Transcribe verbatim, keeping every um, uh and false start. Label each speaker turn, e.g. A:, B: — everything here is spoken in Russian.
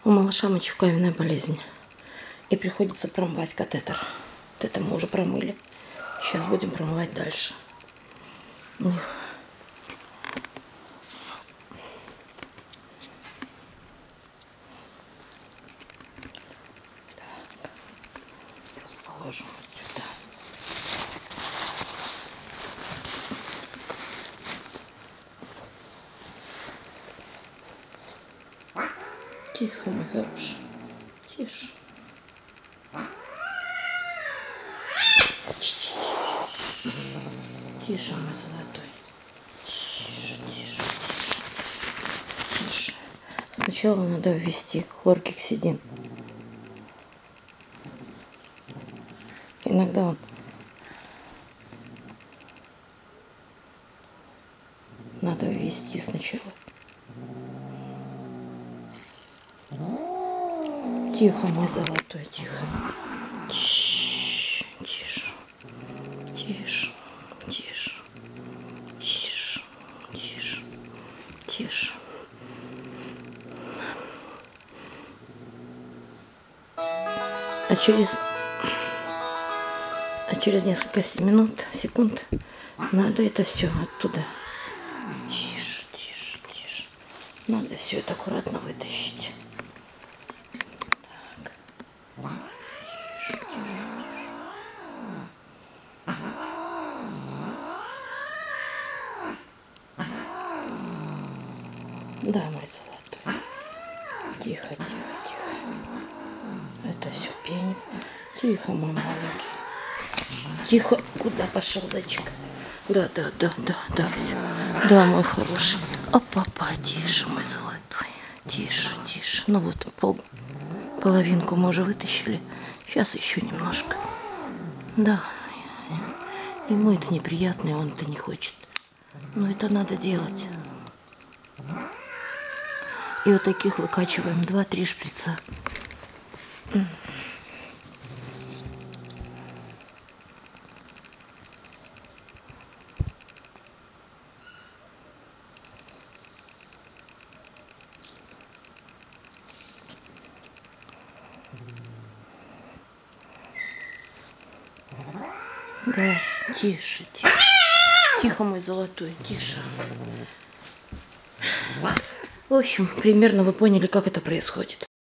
A: У малыша мочекаменная болезнь. И приходится промывать катетер. Вот это мы уже промыли. Сейчас будем промывать дальше. Так. Расположим вот сюда. Тихо, мой хороший. Тише. Тише, мой золотой. Тише, тише, тише, тише. Сначала надо ввести хлоргексидин. Иногда он надо ввести сначала. Тихо, мой золотой, тихо. Тише, тише, тише, тише, тише, тише, тише. А через, а через несколько минут, секунд, надо это все оттуда. Тише, тише, тише. Надо все это аккуратно вытащить. Тише, тише, тише. Да, мой золотой. Тихо, тихо, тихо. Это все пенит. Тихо, мой маленький. Тихо. Куда пошел зайчик? Да, да, да, да, да. Все. Да, мой хороший. Опа-па, тише, мой золотой. Тише, тише. Ну вот, пол, половинку мы уже вытащили. Сейчас еще немножко. Да. Ему это неприятно, и он это не хочет. Но это надо делать. И вот таких выкачиваем два-три шприца. Да, тише, тише. Тихо, мой золотой, тише. В общем, примерно вы поняли, как это происходит.